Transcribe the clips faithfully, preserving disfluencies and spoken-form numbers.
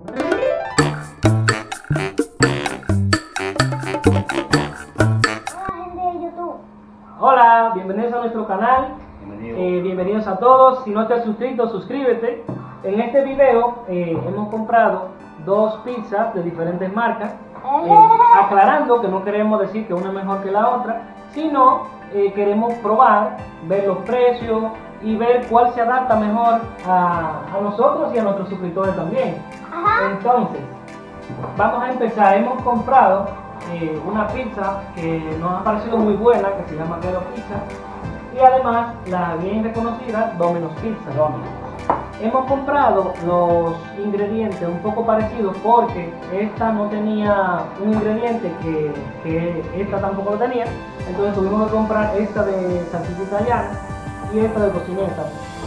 Hola, bienvenidos a nuestro canal. Bienvenido. Eh, bienvenidos a todos. Si no estás suscrito, suscríbete. En este video eh, hemos comprado dos pizzas de diferentes marcas, eh, aclarando que no queremos decir que una es mejor que la otra, sino eh, queremos probar, ver los precios y ver cuál se adapta mejor a, a nosotros y a nuestros suscriptores también. Ajá. Entonces, vamos a empezar. Hemos comprado eh, una pizza que nos ha parecido muy buena, que se llama Ghetto Pizza, y además la bien reconocida Domino's Pizza. Domino's. Hemos comprado los ingredientes un poco parecidos porque esta no tenía un ingrediente que, que esta tampoco lo tenía, entonces tuvimos que comprar esta de salchicha italiana y esta de tocineta.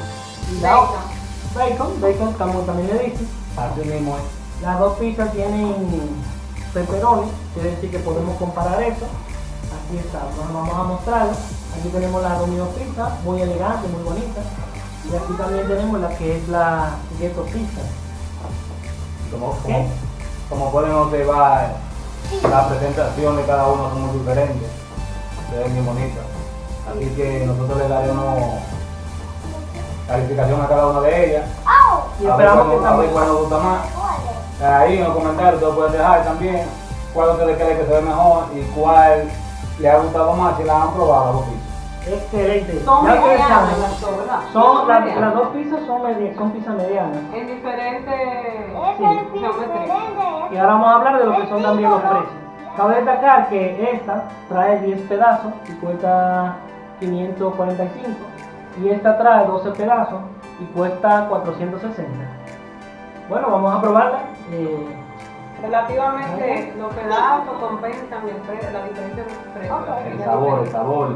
Y la otra, bacon, bacon como también le dije. Así mismo es. Las dos pizzas tienen pepperoni, quiere decir que podemos comparar eso. Aquí está, nos vamos a mostrarlo. Aquí tenemos la Domino's Pizza, muy elegante, muy bonita. Y aquí también tenemos la que es la Ghetto Pizza. Como, como, como pueden observar, la presentación de cada uno son muy diferentes. Se ven muy bonitas. Así que nosotros le daremos calificación a cada una de ellas. Y A ver esperamos que cuál- a ver también. cuál nos gusta más. Ahí en los comentarios ustedes pueden dejar también cuál ustedes creen que se ve mejor y cuál le ha gustado más si la han probado los pizzas. Excelente. Son Ya ustedes medianas saben, las dos, ¿verdad? son, la- medianas. las dos pizzas son, medi- son pizzas medianas. En diferentes Sí. geometrías. Y ahora vamos a hablar de lo que son también los precios. Cabe destacar que esta trae diez pedazos y cuesta quinientos cuarenta y cinco. Y esta trae doce pedazos y cuesta cuatrocientos sesenta. Bueno, vamos a probarla. Eh, Relativamente los pedazos compensan el pre- la diferencia de los precios. Ok. El sabor, el sabor.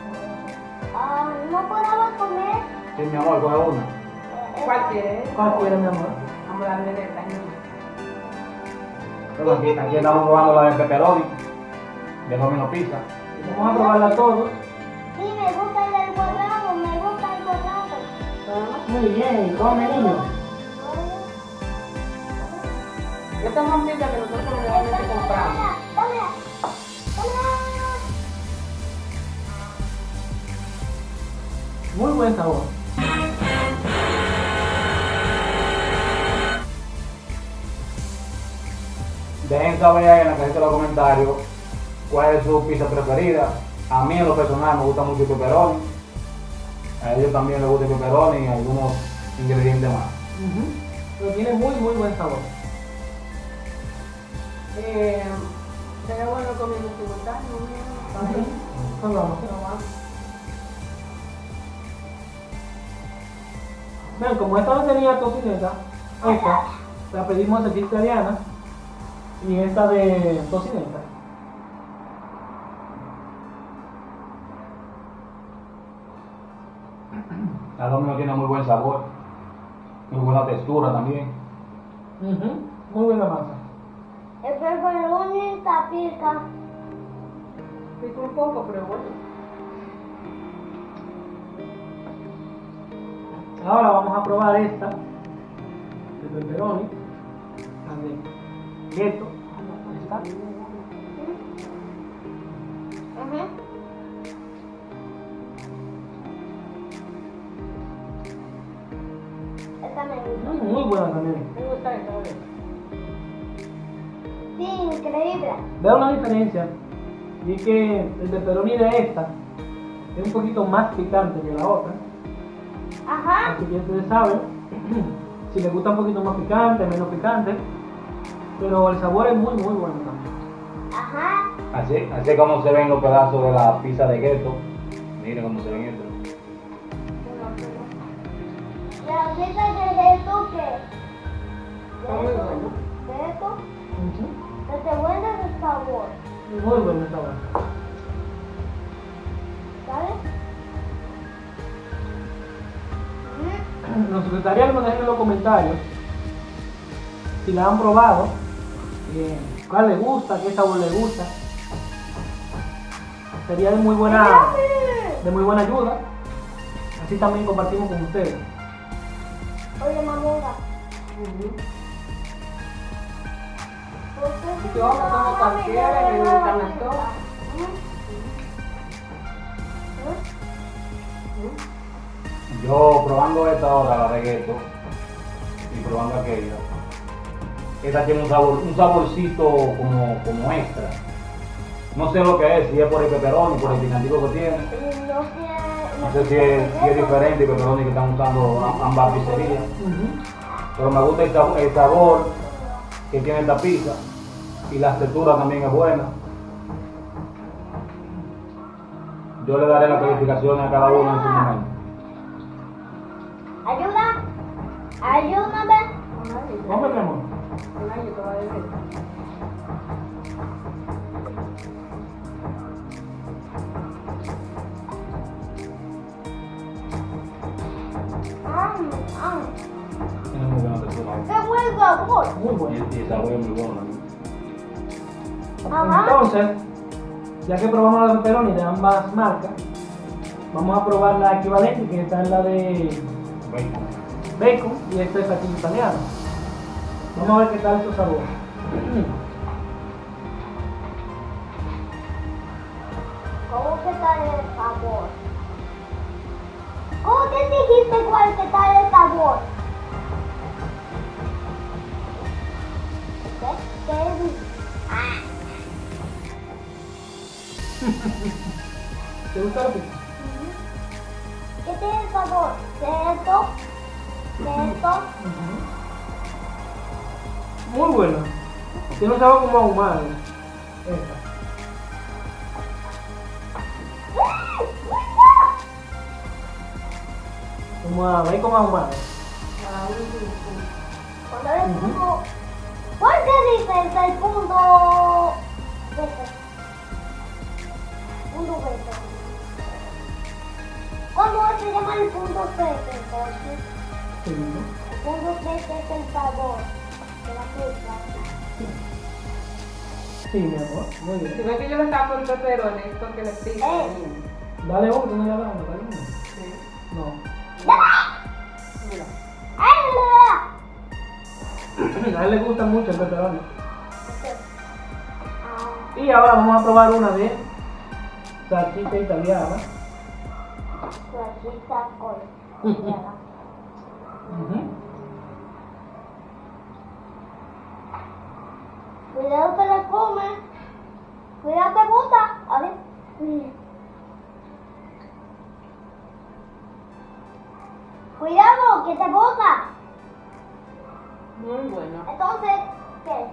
Ah, no podemos comer. Sí, mi amor, coge una. ¿Cuál quieres? ¿Cuál quiere, mi amor? Vamos a darle de esta. Pero aquí, aquí estamos probando la de pepperoni, de Domino's Pizza. Vamos a probarla todos. Sí, me gusta el del cuadrado, me gusta el cuadrado. Muy bien, come niño. Estas son pizzas que nosotros generalmente compramos. Tómala, tómala. Muy buen sabor. Dejen saber ahí en la cajita de los comentarios cuál es su pizza preferida. A mí en lo personal me gusta mucho el pepperoni. A ellos también les gusta el pepperoni y algunos ingredientes más. Ujú. Pero tiene muy, muy buen sabor. Eh, Sería bueno comiendo simultáneo. Así. Pues vamos. Vean, como esta no tenía tocineta, esta la pedimos de italiana y esta de tocineta. La Domino's tiene muy buen sabor, muy buena textura también. Ujú. Muy buena masa. El pepperoni está pica. Pica un poco, pero bueno. Ahora vamos a probar esta de pepperoni, la de Ghetto. Ahí está. Ajá. Esta me gusta. Mm, muy buena también. Me gusta esta, ¿vale? Sí, increíble. Veo una diferencia y es que el pepperoni de esta es un poquito más picante que la otra. Ajá. Así que ustedes saben si les gusta un poquito más picante, menos picante, pero el sabor es muy muy bueno también. Ajá. Así, así como se ven los pedazos de la pizza de Ghetto. Miren cómo se ven estos. La pizza de esto que. Está muy bueno. De esto. Ujú. Que te vuelve el sabor. Muy bueno el sabor. ¿Sabes? Nos gustaría que nos dejen en los comentarios si la han probado, eh, cuál les gusta, qué sabor les gusta. Sería de muy buena, de muy buena ayuda. Así también compartimos con ustedes. Oye, mamona. Yo como cualquiera y me gustan las dos. Yo probando esta ahora, la de gueto, y probando aquella. Esta tiene un sabor, un saborcito como, como extra. No sé lo que es, si es por el pepperoni, por el picantito que tiene. No sé si es, si es diferente el pepperoni que están usando a- ambas pizzerías. Ujú. Pero me gusta el, sab- el sabor que tiene esta pizza. Y la textura también es buena. Yo le daré las calificaciones a cada uno en su momento. Ayuda. Ayúdame. Come, mi amor. Un año te va a decir. Am, am. Tiene muy buena textura. ¡Qué buen sabor! Muy Y bueno. el, y el sabor es muy bueno también. Ajá. Entonces, ya que probamos la pepperoni de ambas marcas, vamos a probar la equivalente, que esta es la de Bacon. bacon y esta es aquí italiana. Vamos a ver qué tal su sabor. ¿Cómo que tal el sabor? ¿Cómo que dijiste cuál que tal el sabor? ¿Qué? ¿Qué? Ah. ¿Te gusta la pizza? ¿Qué tiene el sabor? ¿De esto? ¿De esto? Muy buena. Tiene un sabor como ahumado. Esta. Como a bacon ahumado. Cuando le pongo... ¿Cuál se dice el punto? Vete. Punto vete. ¿Cómo se llama el punto vete entonces? Sí, ¿no? El punto vete es el sabor de la pizza. Sí, mi amor. Muy Si bien. ves que yo le saco el pepperoni, es porque le pico. Eh. Dale uno, que no le hablamos, dale uno. Sí. No. Mira. A él le gusta mucho el pepperoni. Ah, Y ahora vamos a probar una de salchicha italiana. salchicha con Ujú. tierra. Ujú. Cuidado que la come. Cuidado que bota. A ver. Mm. Cuidado que te bota. Muy bueno. Entonces, ¿qué?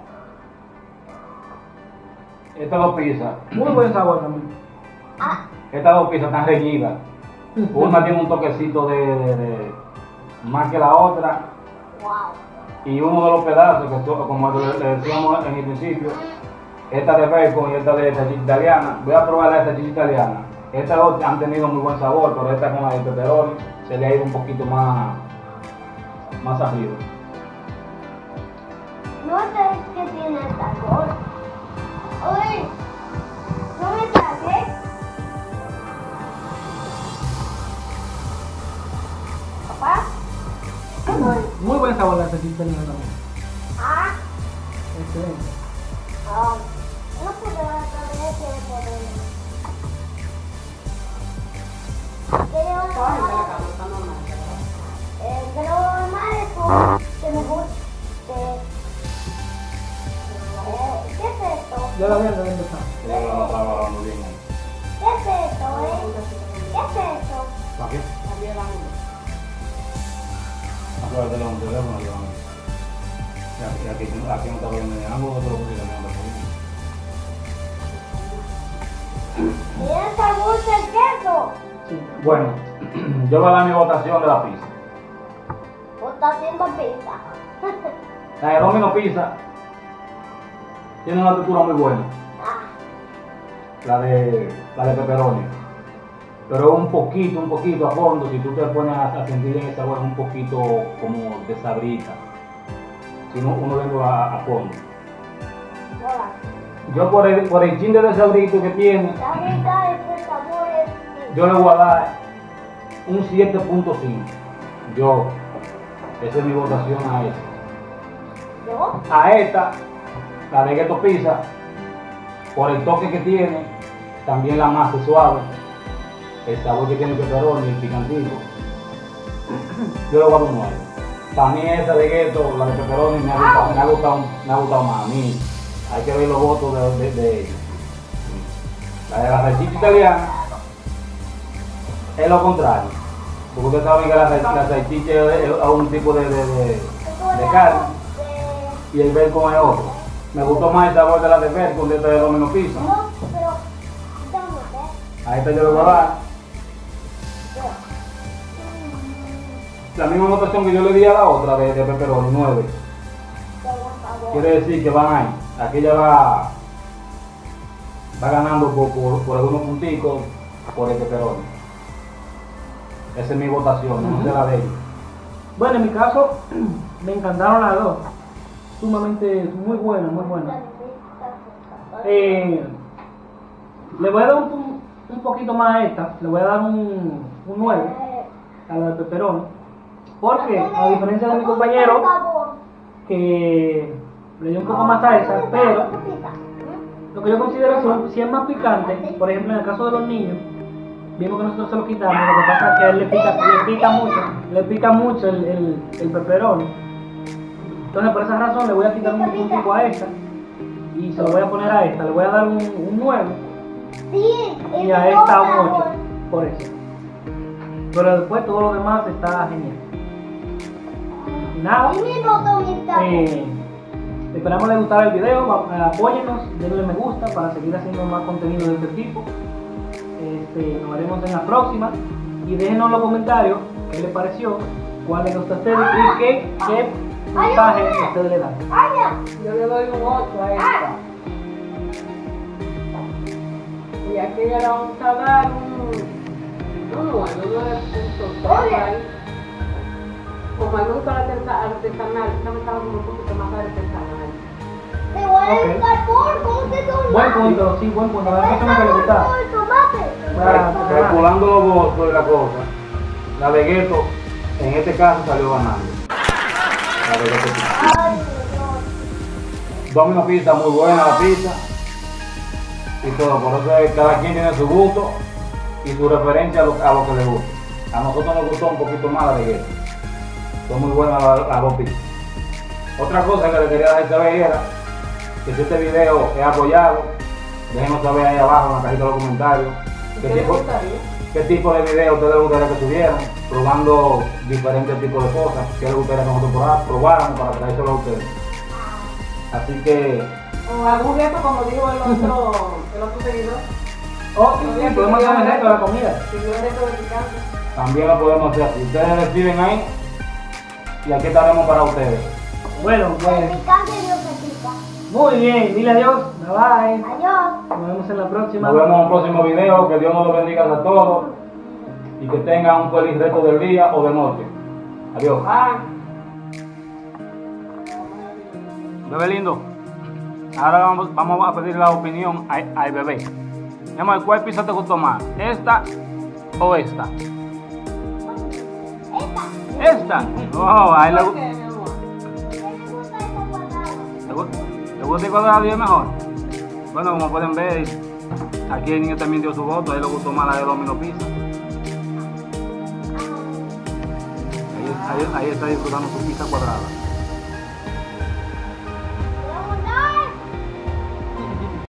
Estas dos pizzas, Muy buen sabor también. Ah, estas dos pizzas están reñidas. Una tiene un toquecito de, de- de- más que la otra. wow. Y uno de los pedazos, que son, como le, le decíamos en el principio, esta de bacon y esta de salchicha italiana. Voy a probar la de salchicha italiana. Estas dos han tenido muy buen sabor, pero esta con la de pepperoni se le ha ido un poquito más, más arriba. No sé qué tiene el sabor. Oye, no me tragué. Papá. Muy buen sabor la salchicha italiana también. Ah, Excelente. ah, no puedo saber qué poder. Quiero Ay, la saber. cama está normal. Eh, pero normal es como que me guste. Eh, ¿Qué es esto? Ya la voy a empezar. Ya la estaba trabajando bien. ¿Qué es esto, eh? ¿Qué es esto? ¿Para qué? Había la uno. Acuérdate de un teléfono, Joan. Y aquí, aquí, aquí no está viendo ni ángulo, otro que le manda por ahí. Tiene el sabor del queso. Sí. Bueno, yo voy a dar mi votación de la pizza. O está haciendo pizza. La de Domino Pizza tiene una textura muy buena, Ah, la de, la de pepperoni. Pero un poquito, un poquito a fondo, si tú te pones a, a sentir en el sabor, es un poquito como desabrita. Si no, uno viendo a, a fondo. hola. Yo por el, por el chin de desabrito que tiene, La mitad de este sabor es... yo le voy a dar un siete punto cinco. Yo, esa es mi votación a esta. ¿Yo? A esta la de Ghetto Pizza, por el toque que tiene, también la masa es suave, el sabor que tiene el pepperoni, el picantito. Yo le voy a dar un nueve. También esa de Ghetto, la de pepperoni, me ha gustado, me ha gustado, me ha gustado más a mí. Hay que ver los votos de, de, de ellos. La de la salchicha italiana es lo contrario. Porque ustedes saben que la, la salchicha es un tipo de, de, de, de carne y el bacon es otro. Me gustó más el sabor de la de bacon de esta de Domino's Pizza. A esta yo le voy a dar la misma notación que yo le di a la otra de, de pepperoni, nueve. Quiere decir que van ahí. Aquí ya va, va ganando por, por, por algunos punticos por el pepperoni. Esa es mi votación, no sé la de ellos. Bueno, en mi caso, me encantaron las dos. Sumamente, muy buenas, muy buenas. Eh, le voy a dar un, un poquito más a esta. Le voy a dar un, un nueve a la de pepperoni. Porque, a diferencia de mi compañero, que le dio un poco más a esa, pero lo que yo considero es si es más picante, por ejemplo, en el caso de los niños, vimos que nosotros se lo quitamos, lo que pasa es que a él le pica, le pica mucho, le pica mucho el, el, el pepperoni. Entonces por esa razón le voy a quitar un puntico a esta y se lo voy a poner a esta, le voy a dar un, un nueve y a esta un ocho, por eso. Pero después todo lo demás está genial. Y nada, eh, esperamos les gustara el video, apóyennos, denle me gusta para seguir haciendo más contenido de este tipo. Este, nos veremos en la próxima y déjenos en los comentarios qué les pareció, cuál les gusta a ustedes y qué, qué mensaje ustedes le dan. Yo le doy un ocho a esta. Y aquí le vamos a dar un, un nueve, un nueve punto tres. Como me gusta la artesanal, esta me estaba como un poquito más artesanal. Te voy a buscar por cómo se toma. Buen punto, sí, buen punto. A la persona que le gusta. Calculando los votos de la cosa, la de Ghetto en este caso salió ganando. La de Ghetto Pizza. Domino's Pizza, muy buena la pizza y todo, por eso es, cada quien tiene su gusto y su referencia a lo, a lo que le gusta. A nosotros nos gustó un poquito más la de Ghetto. Son muy buenas las la dos pizzas. Otra cosa que le quería dejar saber era que si este video es apoyado, déjenos saber ahí abajo en la cajita de los comentarios qué tipo, qué tipo de video a ustedes les gustaría que subieran, probando diferentes tipos de cosas, qué les gustaría que nosotros probáramos para traérselo a ustedes. Así que... O algún reto como dijo el otro, el otro seguidor. Oh, sí, sí, podemos hacer el reto de la comida. Si yo reto de picante. También lo podemos hacer así. Ustedes deciden ahí y aquí estaremos para ustedes. Bueno, pues... Muy bien, dile adiós, bye bye. Adiós. Nos vemos en la próxima. Nos vemos en un próximo video, que Dios nos lo bendiga a todos y que tengan un feliz resto del día o de noche. Adiós. Bye. Bebé lindo, ahora vamos, vamos a pedir la opinión al, al bebé. Mi amor, ¿cuál pizza te gustó más? ¿Esta o esta? Esta. ¿Esta? Oh, a él le ¿Por gusta. qué, mi amor? Me gusta esta cuadrada. ¿Te gusta? ¿Te gusta el cuadrado y es mejor? Bueno, como pueden ver, aquí el niño también dio su voto, a él le gustó más la de Domino's Pizza. Ahí, ahí, ahí está disfrutando su pizza cuadrada.